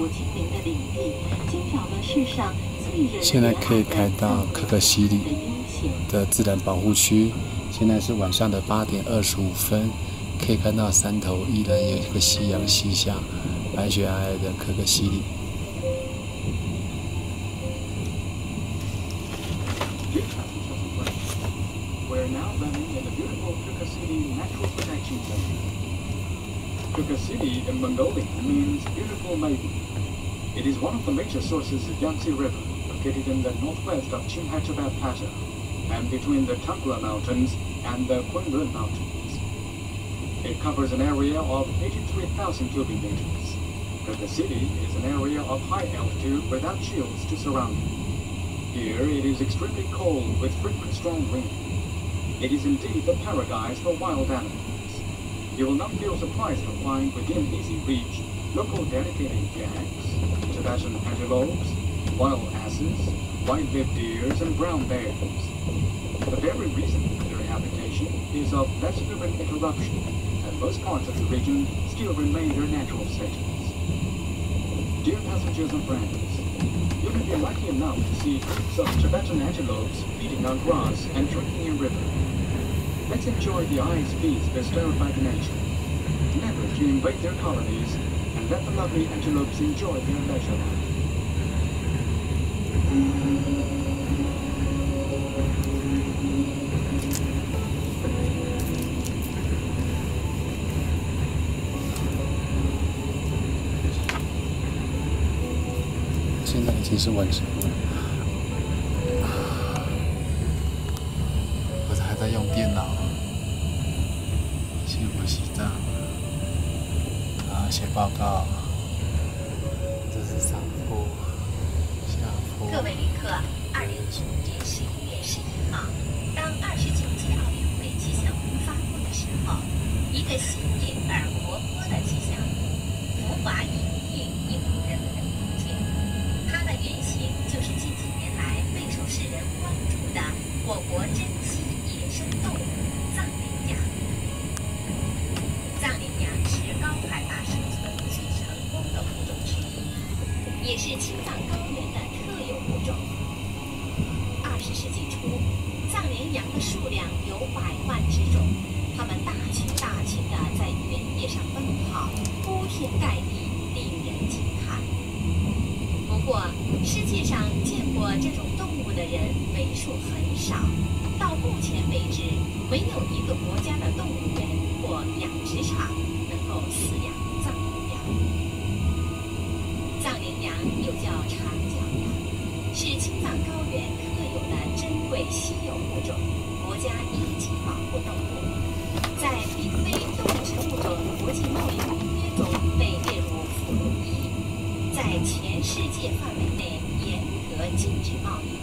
国精灵的领地，惊扰了世上最人现在可以开到可可西里的自然保护区。现在是晚上的8点25分，可以看到山头依然有一个夕阳西下，白雪皑皑的可可西里。 We're now landing in the beautiful Kukasili Natural Protection Zone. Kukasili in Mongolian means beautiful maiden. It is one of the major sources of Yangtze River, located in the northwest of Chimhachabat Plateau, and between the Tangla Mountains and the Kunlun Mountains. It covers an area of 83,000 cubic meters. Kukasili is an area of high altitude without shields to surround it. Here it is extremely cold with frequent strong wind. It is indeed the paradise for wild animals. You will not feel surprised to find within easy reach local dedicated yaks, Tibetan antelopes, wild asses, white-lipped deers, and brown bears. The very reason for their habitation is of less human interruption, and most parts of the region still remain their natural settings. Dear passengers and friends, you may be lucky enough to see groups of Tibetan antelopes feeding on grass and drinking a river. Let's enjoy the ice peace bestowed by the nature. Never to invade their colonies, and let the lovely antelopes enjoy their leisure life. 现在已经是晚上了，我还在用电脑，去补习账，然后写报告。这是上坡、下坡。 各位旅客，2015年11月11号，当29届奥运会吉祥物发布的时候，一个新颖而活泼的吉祥物浮华隐逸，引入人们的眼睛。它的原型就是近几年来备受世人关注的我国珍稀野生动物藏羚羊。藏羚羊是高海拔生存最成功的物种之一，也是青藏高原的特有物种。20世纪初，藏羚羊的数量有100万之众，它们大群的在原野上奔跑，铺天盖地，令人惊叹。不过，世界上见过这种动物的人为数很少，到目前为止，没有一个国家的动物园或养殖场能够饲养藏羚羊。藏羚羊又叫长角羊，是青藏高原特有的珍贵稀有物种，国家一级保护动物，在濒危动植物种国际贸易公约中被列入附录1，在全世界范围内严格禁止贸易。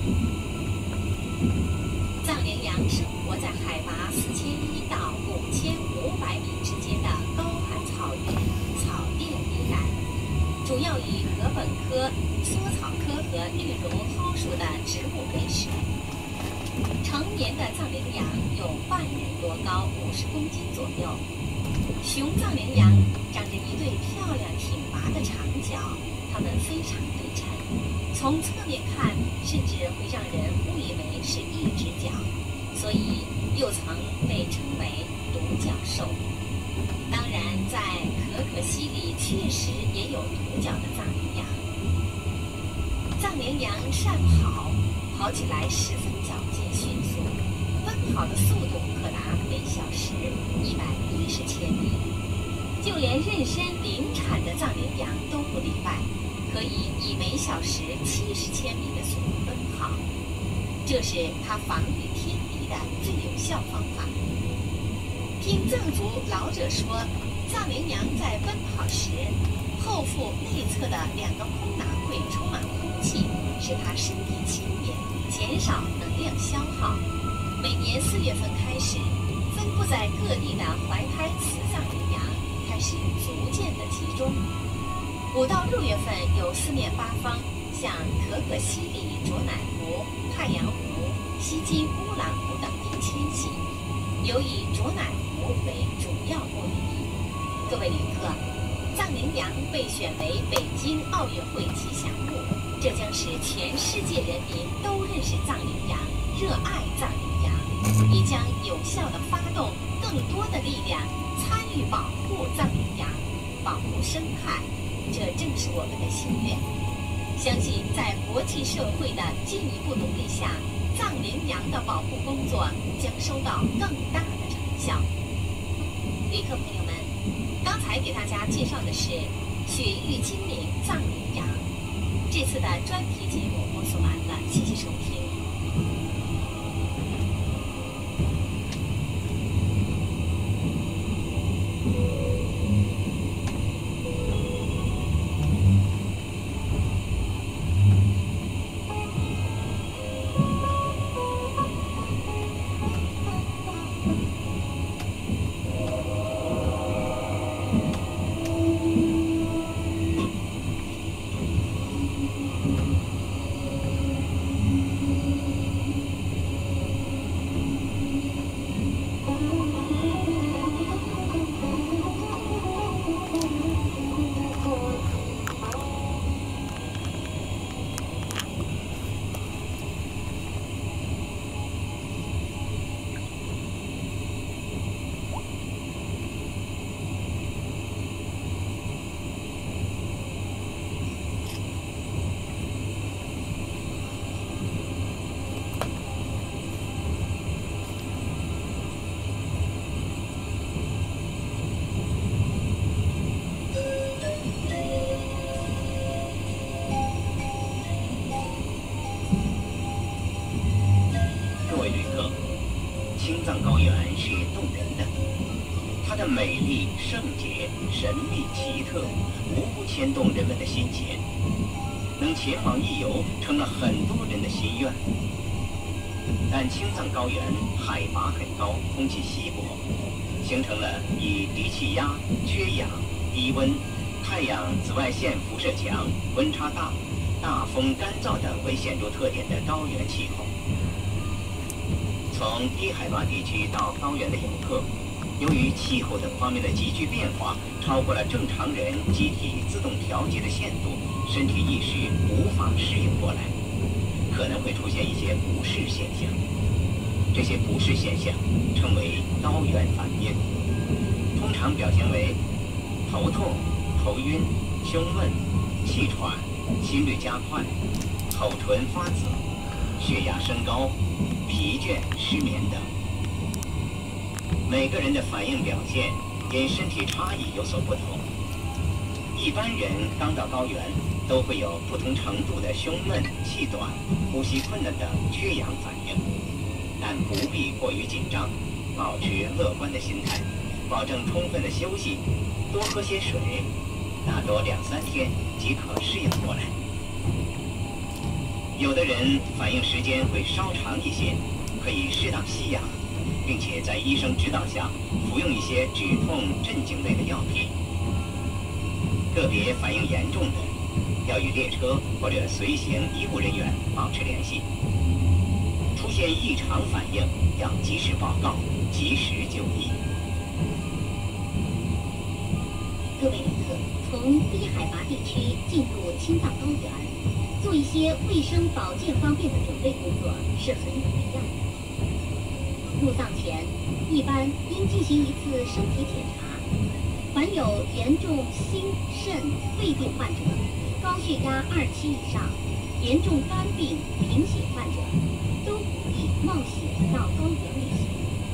藏羚羊生活在海拔4100到5500米之间的高寒草原、草甸地带，主要以禾本科、梭草科和绿绒蒿属的植物为食。成年的藏羚羊有半人多高，50公斤左右。雄藏羚羊长着一对漂亮挺拔的长角，它们非常对称，从侧面看甚至会让人误以为是一只脚，所以又曾被称为独角兽。当然，在可可西里确实也有独角的藏羚羊。藏羚羊善跑，跑起来十分矫健迅速，奔跑的速度可达每小时110千米。就连妊娠临产的藏羚羊都不例外，可以以每小时70千米的速度奔跑，这是它防御天敌的最有效方法。听藏族老者说，藏羚羊在奔跑时，后腹内侧的2个空囊会充满空气，使它身体轻便，减少能量消耗。每年4月份开始，分布在各地的怀胎雌藏羚羊开始逐渐的集中。5到6月份由四面八方向可可西里、卓乃湖、太阳湖、西金乌兰湖等地迁徙，尤以卓乃湖为主要目的地。各位旅客， 藏羚羊被选为北京奥运会吉祥物，这将使全世界人民都认识藏羚羊，热爱藏羚羊，也将有效地发动更多的力量参与保护藏羚羊，保护生态。这正是我们的心愿。相信在国际社会的进一步努力下，藏羚羊的保护工作将收到更大的成效。旅客朋友们，刚才给大家介绍的是雪域精灵藏羚羊。这次的专题节目播送完了，谢谢收听。 青藏高原是动人的，它的美丽、圣洁、神秘、奇特，无不牵动人们的心弦。能前往一游，成了很多人的心愿。但青藏高原海拔很高，空气稀薄，形成了以低气压、缺氧、低温、太阳紫外线辐射强、温差大、大风干燥等为显著特点的高原气候。从低海拔地区到高原的游客，由于气候等方面的急剧变化，超过了正常人机体自动调节的限度，身体一时无法适应过来，可能会出现一些不适现象。这些不适现象称为高原反应，通常表现为头痛、头晕、胸闷、气喘、心率加快、口唇发紫、血压升高、疲倦、失眠等。每个人的反应表现因身体差异有所不同。一般人刚到高原都会有不同程度的胸闷、气短、呼吸困难等缺氧反应，但不必过于紧张，保持乐观的心态，保证充分的休息，多喝些水，大多2-3天即可适应过来。有的人反应时间会稍长一些，可以适当吸氧，并且在医生指导下服用一些止痛镇静类的药品。个别反应严重的，要与列车或者随行医务人员保持联系。出现异常反应要及时报告，及时就医。 各位旅客，从低海拔地区进入青藏高原，做一些卫生保健方面的准备工作是很有必要的。入藏前，一般应进行一次身体检查。凡有严重心、肾、肺病患者、高血压27以上、严重肝病、贫血患者，都不宜冒险到高原旅行。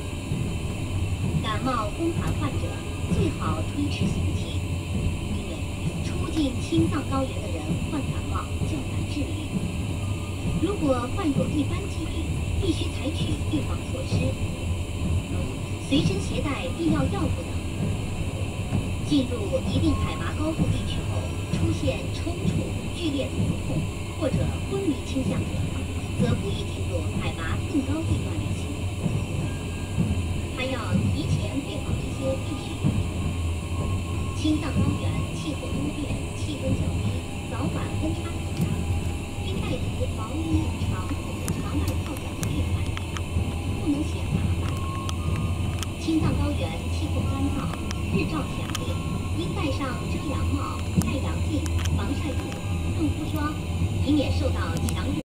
感冒、风寒患者最好推迟行期，因为出进青藏高原的人患感冒较难治愈。如果患有一般疾病，必须采取预防措施，如随身携带必要药物等。进入一定海拔高度地区后，出现抽搐、剧烈头痛或者昏迷倾向者，则不宜进入海拔更高地段旅行。还要提前备好一些必需品。青藏高原气候多变，气温较低，早晚温差很大，应带足毛衣、长裤、长外套等御寒衣，不能嫌麻烦。青藏高原气候干燥，日照强烈， 应戴上遮阳帽、太阳镜、防晒布、润肤霜，以免受到强烈